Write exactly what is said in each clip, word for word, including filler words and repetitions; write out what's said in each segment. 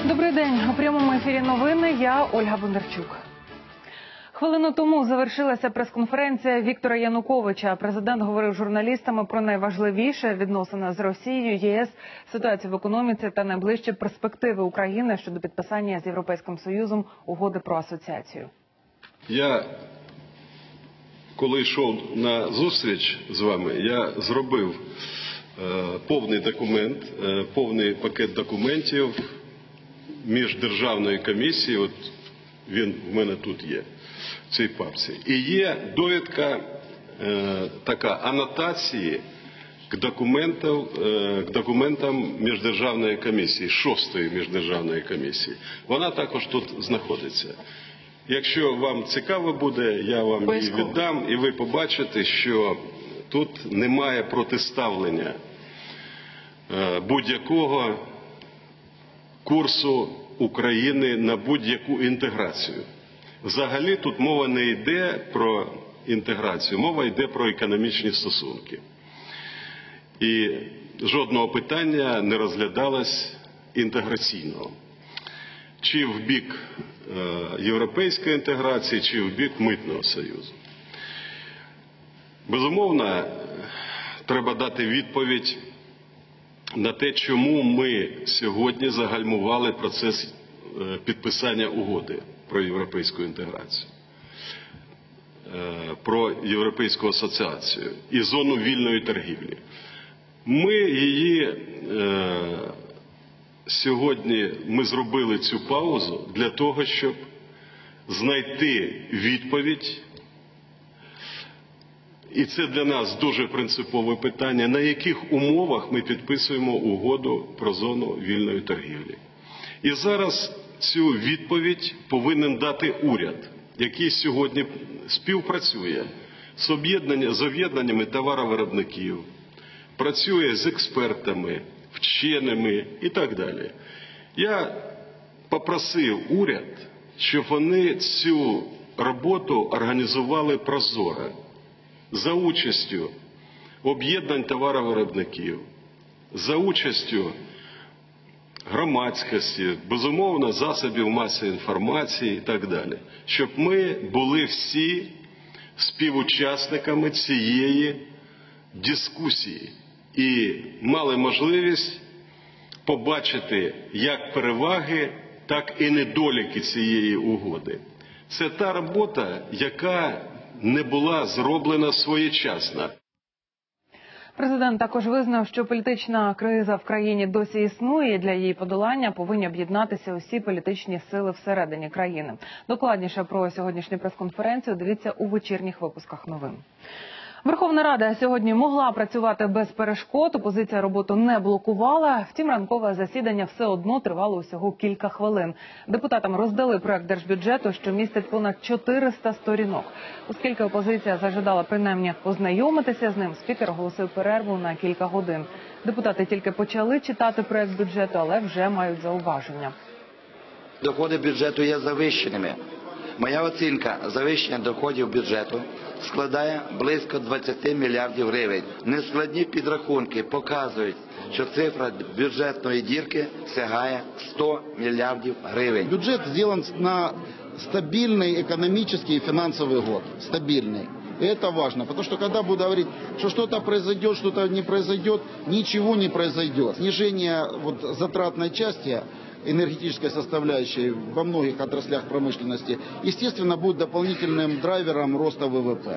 Добрий день. У прямому ефірі новини. Я Ольга Бондарчук. Хвилину тому завершилася прес-конференція Віктора Януковича. Президент говорив з журналістами про найважливіше – відносини з Росією, ЄС, ситуацію в економіці та найближчі перспективи України щодо підписання з Європейським Союзом угоди про асоціацію. Я, коли йшов на зустріч з вами, я зробив е, повний документ, е, повний пакет документів міждержавної комісії, от він в мене тут є, в цій папці. І є довідка, е, така, анотації к документам, е, к документам міждержавної комісії, шостої міждержавної комісії. Вона також тут знаходиться. Якщо вам цікаво буде, я вам її віддам, і ви побачите, що тут немає протиставлення е, будь-якого курсу України на будь-яку інтеграцію. Взагалі тут мова не йде про інтеграцію, мова йде про економічні стосунки. І жодного питання не розглядалось інтеграційного. Чи в бік е, європейської інтеграції, чи в бік Митного союзу. Безумовно, треба дати відповідь на те, чому ми сьогодні загальмували процес підписання угоди про європейську інтеграцію, про європейську асоціацію і зону вільної торгівлі. Ми її сьогодні, ми зробили цю паузу для того, щоб знайти відповідь. І це для нас дуже принципове питання, на яких умовах ми підписуємо угоду про зону вільної торгівлі. І зараз цю відповідь повинен дати уряд, який сьогодні співпрацює з об'єднаннями товаровиробників, працює з експертами, вченими і так далі. Я попросив уряд, щоб вони цю роботу організували прозоро, за участю об'єднань товаровиробників, за участю громадськості, безумовно, засобів масової інформації і так далі. Щоб ми були всі співучасниками цієї дискусії і мали можливість побачити як переваги, так і недоліки цієї угоди. Це та робота, яка не була зроблена своєчасно. Президент також визнав, що політична криза в країні досі існує, і для її подолання повинні об'єднатися усі політичні сили всередині країни. Докладніше про сьогоднішню прес-конференцію дивіться у вечірніх випусках новин. Верховна Рада сьогодні могла працювати без перешкод, опозиція роботу не блокувала, втім ранкове засідання все одно тривало усього кілька хвилин. Депутатам роздали проект держбюджету, що містить понад чотириста сторінок. Оскільки опозиція зажадала принаймні ознайомитися з ним, спікер оголосив перерву на кілька годин. Депутати тільки почали читати проект бюджету, але вже мають зауваження. Доходи бюджету є завищеними. Моя оцінка завищення доходів бюджету складає близько двадцять мільярдів гривень. Нескладні підрахунки показують, що цифра бюджетної дірки сягає сто мільярдів гривень. Бюджет зроблен на стабильный экономический и финансовый год. Стабильный. И это важно, потому что когда буду говорить, что что-то произойдет, что-то не произойдет, ничего не произойдет. Снижение вот, затратной части энергетической составляющей во многих отраслях промышленности, естественно, будет дополнительным драйвером роста ВВП.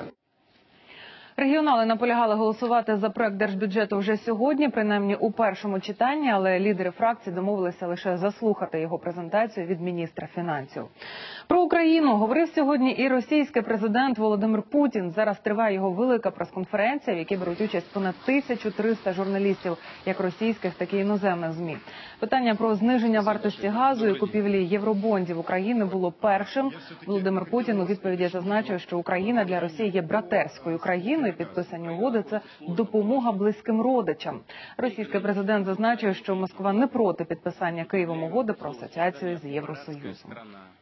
Регіонали наполягали голосувати за проект держбюджету вже сьогодні, принаймні у першому читанні, але лідери фракцій домовилися лише заслухати його презентацію від міністра фінансів. Про Україну говорив сьогодні і російський президент Володимир Путін. Зараз триває його велика прес-конференція, в якій беруть участь понад тисяча триста журналістів, як російських, так і іноземних ЗМІ. Питання про зниження вартості газу і купівлі євробондів України було першим. Володимир Путін у відповіді зазначив, що Україна для Росії є братерською країною, підписані угоди – це допомога близьким родичам. Російський президент зазначив, що Москва не проти підписання Києвом угоди про асоціацію з Євросоюзом.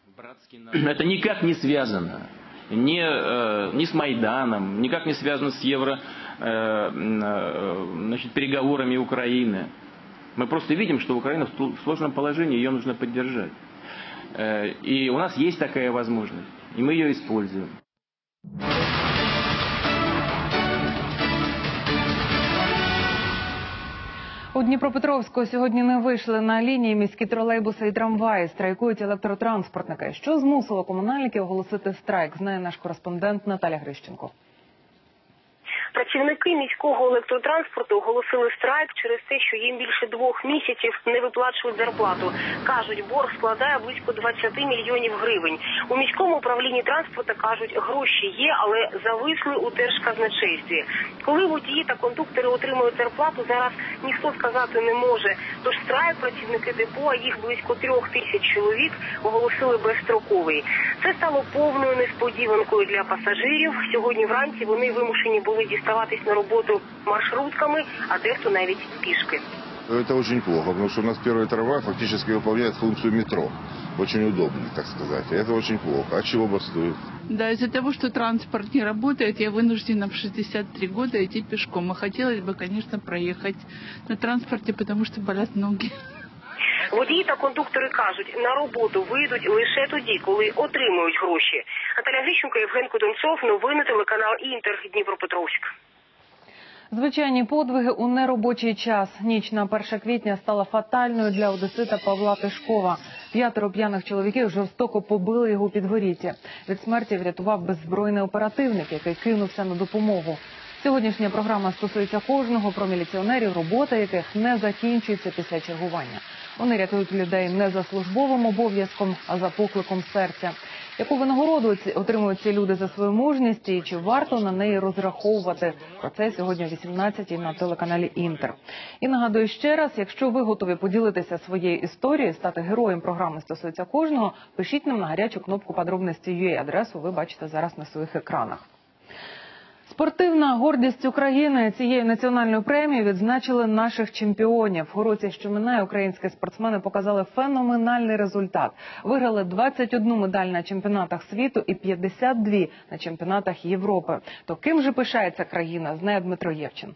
Это никак не связано ни, э, ни с Майданом, никак не связано с евро, э, э, значит, переговорами Украины. Мы просто видим, что Украина в сложном положении, ее нужно поддержать. И у нас есть такая возможность, и мы ее используем. У Дніпропетровську сьогодні не вийшли на лінії міські тролейбуси і трамваї. Страйкують електротранспортники. Що змусило комунальників оголосити страйк, знає наш кореспондент Наталя Грищенко. Працівники міського електротранспорту оголосили страйк через те, що їм більше двох місяців не виплачують зарплату. Кажуть, борг складає близько двадцять мільйонів гривень. У міському управлінні транспорту кажуть, гроші є, але зависли у держказначействі. Коли водії та кондуктори отримують зарплату, зараз ніхто сказати не може. Тож страйк працівники депо, а їх близько трьох тисяч чоловік, оголосили безстроковий. Це стало повною несподіванкою для пасажирів. Сьогодні вранці вони вимушені були діставатись на роботу маршрутками, а дехто навіть пішки. Это очень плохо, потому что у нас первый трамвай фактически выполняет функцию метро. Очень удобный, так сказать. И это очень плохо. А чего бастует? Да, из-за того, что транспорт не работает, я вынуждена в шестьдесят три года идти пешком. А хотелось бы, конечно, проехать на транспорте, потому что болят ноги. Водії та кондуктори кажуть, на роботу вийдуть лише тоді, коли отримують гроші. Наталя Грищенко, Євген Кодонцов, новини, телеканал Інтер, Дніпропетровськ. Звичайні подвиги у неробочий час. Ніч на перше квітня стала фатальною для одесита Павла Тишкова. П'ятеро п'яних чоловіків жорстоко побили його у Підгорітті. Від смерті врятував беззбройний оперативник, який кинувся на допомогу. Сьогоднішня програма стосується кожного, про міліціонерів, робота яких не закінчується після чергування. Вони рятують людей не за службовим обов'язком, а за покликом серця. Яку винагороду отримують ці люди за свою мужність і чи варто на неї розраховувати? Про це сьогодні о вісімнадцятій на телеканалі Інтер. І нагадую ще раз, якщо ви готові поділитися своєю історією, стати героєм програми «Стосується кожного», пишіть нам на гарячу кнопку «Подробності точка ю а». Адресу ви бачите зараз на своїх екранах. Спортивна гордість України. Цією національною премією відзначили наших чемпіонів. У році, що минає, українські спортсмени показали феноменальний результат. Виграли двадцять одну медаль на чемпіонатах світу і п'ятдесят дві на чемпіонатах Європи. То ким же пишається країна, знає Дмитро Євчин.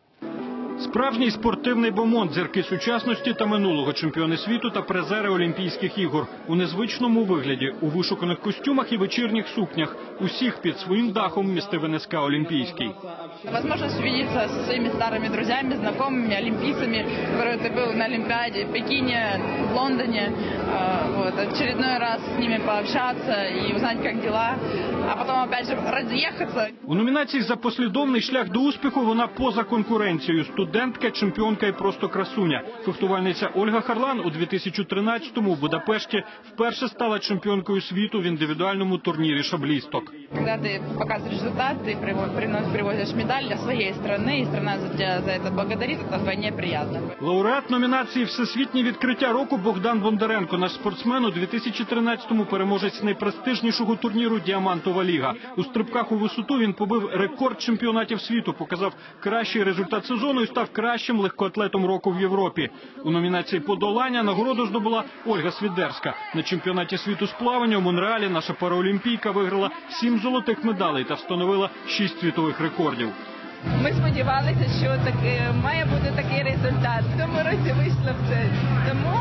Справжній спортивний бомонд, зірки сучасності та минулого, чемпіони світу та призери Олімпійських ігор. У незвичному вигляді, у вишуканих костюмах і вечірніх сукнях. Усіх під своїм дахом містив ен ес ка «Олімпійський». Возможность увидеться со своими старыми друзьями, знакомыми, олимпийцами, которые ты был на Олимпиаде, в Пекине, в Лондоне. Вот, очередной раз с ними пообщаться и узнать, как дела. А потом, опять же, разъехаться. У номінації за послідовний шлях до успіху вона поза конкуренцією. Студентка, чемпіонка і просто красуня. Фехтувальниця Ольга Харлан у дві тисячі тринадцятому у Будапешті вперше стала чемпіонкою світу в індивідуальному турнірі шаблісток. Когда ты показываешь результат, ты привозишь медаль для своей страны, и страна за тебя за это благодарит, это вдвойне приятно. Лауреат номінації «Всесвітнє відкриття року» Богдан Бондаренко. Наш спортсмен у дві тисячі тринадцятому переможець найпрестижнішого турніру «Діамантова ліга». У стрибках у висоту він побив рекорд чемпіонатів світу, показав кращий результат сезону і став кращим легкоатлетом року в Європі. У номінації «Подолання» нагороду здобула Ольга Свідерська. На чемпіонаті світу з плавання у Монреалі наша параолімпійка виграла сім золотих медалей та встановила шість світових рекордів. Ми сподівалися, що так, має бути такий результат. В цьому році вийшло все. Тому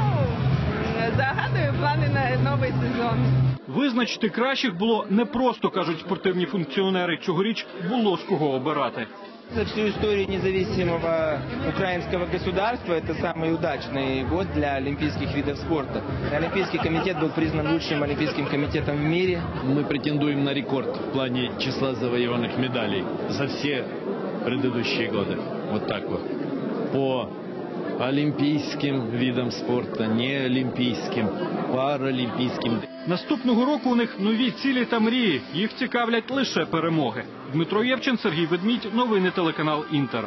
загадую плани на новий сезон. Визначити кращих було непросто, кажуть спортивні функціонери. Цьогоріч було з кого обирати. За всю историю независимого украинского государства это самый удачный год для олимпийских видов спорта. Олимпийский комитет был признан лучшим олимпийским комитетом в мире. Мы претендуем на рекорд в плане числа завоеванных медалей за все предыдущие годы. Вот так вот. По олимпийским видам спорта, не олимпийским, паралімпійським. Наступного року у них нові цілі та мрії. Їх цікавлять лише перемоги. Дмитро Євчин, Сергій Ведмідь, новини телеканал Інтер.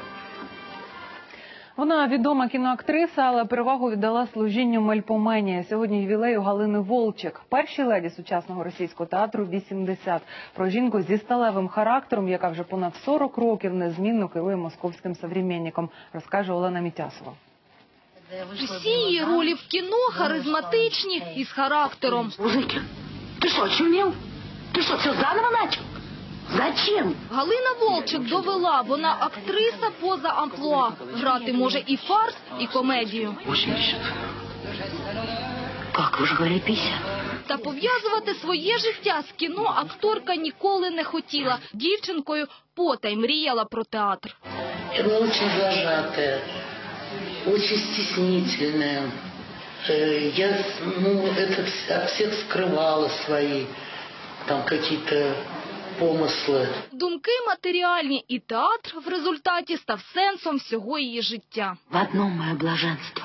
Вона відома кіноактриса, але перевагу віддала служінню Мельпомені. Сьогодні ювілею Галини Волчик. Першій леді сучасного російського театру вісімдесят. Про жінку зі сталевим характером, яка вже понад сорок років незмінно керує московським «Современником», розкаже Олена Мітясова. Усі її ролі в кіно харизматичні і з характером. Мужики, ти що, очумів? Ти що, все заново начав? Зачем? Галина Волчик довела, вона актриса поза амплуа. Грати може і фарс, і комедію. восемьдесят. Как, вы же говорили пятьдесят? Та пов'язувати своє життя з кіно акторка ніколи не хотіла. Дівчинкою потай мріяла про театр. Я была очень зажатая, очень стеснительная. Э, Я, ну, это вс- от всех скрывала свои там какие-то помыслы. Думки матеріальні, і театр в результаті став сенсом всього її життя. В одном мое блаженство.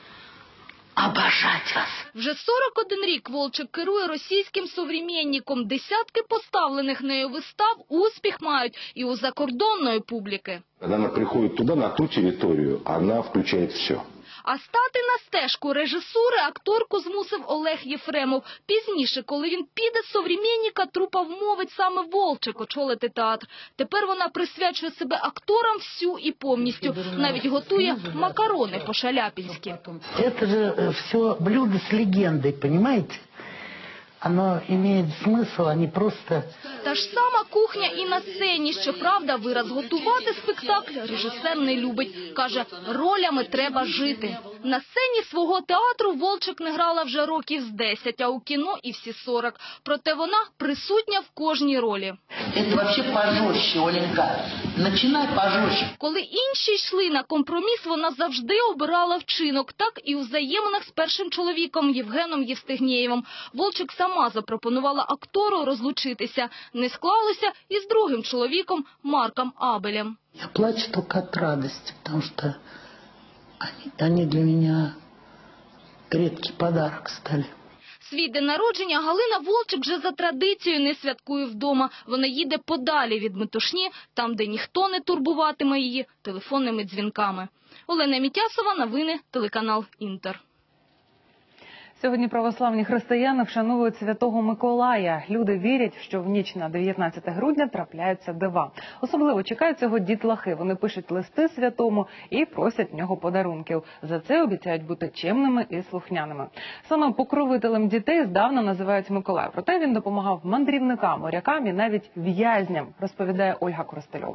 Обожать вас. Вже сорок один рік Волчик керує російським «Современником». Десятки поставлених нею вистав успіх мають і у закордонної публіки. Когда она приходит туда, на ту территорию, она включает все. А стати на стежку режисури акторку змусив Олег Єфремов. Пізніше, коли він піде з «Современника», трупа вмовить саме Волчик очолити театр. Тепер вона присвячує себе акторам всю і повністю. Навіть готує макарони по-шаляпінськи. Это же все блюдо с легендой, понимаете? Оно имеет смысл, а не просто... Та ж сама кухня і на сцені. Щоправда, вираз готувати спектакль режисер не любить. Каже, ролями треба жити. На сцені свого театру Волчик не грала вже років з десять, а у кіно і всі сорок. Проте вона присутня в кожній ролі. Это вообще пожестче, Оленька. Начинай пожестче. Коли інші йшли на компроміс, вона завжди обирала вчинок. Так і у взаєминах з першим чоловіком Євгеном Євстигнєєвим. Волчик сама запропонувала актору розлучитися. Не склалося і з другим чоловіком Марком Абелем. Я плачу только от радости, потому что они, они для меня редкий подарок стали. Свій день народження Галина Волчик вже за традицією не святкує вдома. Вона їде подалі від метушні, там, де ніхто не турбуватиме її телефонними дзвінками. Олена Мітясова, новини, телеканал «Інтер». Сьогодні православні християни вшановують Святого Миколая. Люди вірять, що в ніч на дев'ятнадцяте грудня трапляються дива. Особливо чекають цього дітлахи. Вони пишуть листи святому і просять в нього подарунків. За це обіцяють бути чемними і слухняними. Саме покровителем дітей здавна називають Миколая. Проте він допомагав мандрівникам, морякам і навіть в'язням, розповідає Ольга Коростельова.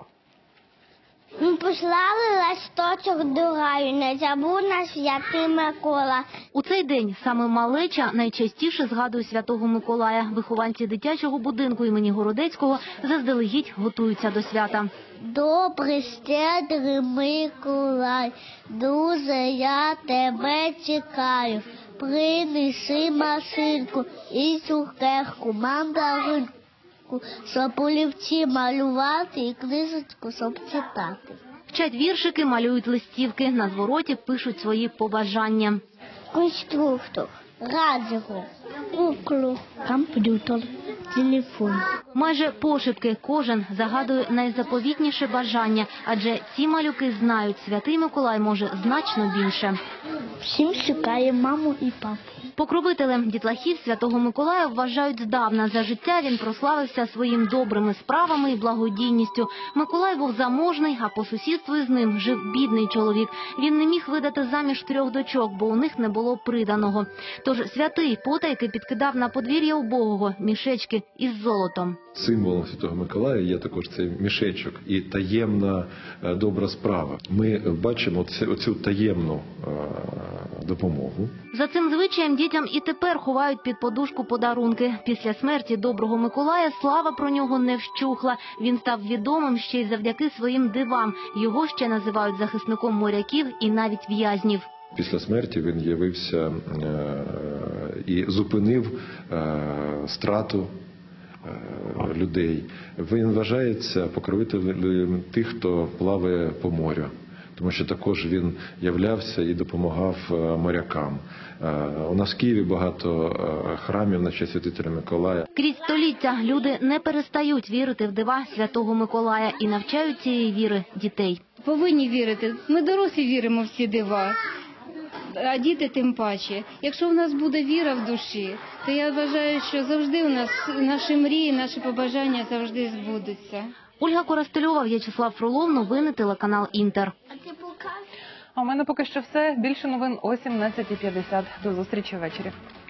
Ми послали листочок до раю, не забув нас святий Микола. У цей день саме малеча найчастіше згадує Святого Миколая. Вихованці дитячого будинку імені Городецького заздалегідь готуються до свята. Добрий, щедрий Миколай, дуже я тебе чекаю. Принеси машинку і цукерку, мандаринку, щоб олівці малювати і книжечку, щоб читати. Вчать віршики, малюють листівки, на звороті пишуть свої побажання. Конструктор, радіо, куклу, комп'ютер, телефон. Майже пошепки кожен загадує найзаповітніше бажання, адже ці малюки знають, Святий Миколай може значно більше. Всім чекає маму і папу. Покровителем дітлахів Святого Миколая вважають здавна. За життя він прославився своїм добрими справами і благодійністю. Миколай був заможний, а по сусідству із ним жив бідний чоловік. Він не міг видати заміж трьох дочок, бо у них не було приданого. Тож святий потайки підкидав на подвір'я убогого мішечки із золотом. Символом Святого Миколая є також цей мішечок і таємна добра справа. Ми бачимо оцю таємну допомогу. За цим звичаєм дітям і тепер ховають під подушку подарунки. Після смерті доброго Миколая слава про нього не вщухла. Він став відомим ще й завдяки своїм дивам. Його ще називають захисником моряків і навіть в'язнів. Після смерті він явився і зупинив страту людей. Він вважається покровителем тих, хто плаває по морю. Тому що також він являвся і допомагав морякам. У нас в Києві багато храмів на честь Святителя Миколая. Крізь століття люди не перестають вірити в дива Святого Миколая і навчають цієї віри дітей. Повинні вірити. Ми дорослі віримо в ці дива, а діти тим паче. Якщо в нас буде віра в душі, то я вважаю, що завжди у нас наші мрії, наші побажання завжди збудуться. Ольга Коростельова, В'ячеслав Фролов, новини, телеканал «Інтер». А у мене поки що все. Більше новин о сімнадцятій п'ятдесят. До зустрічі ввечері.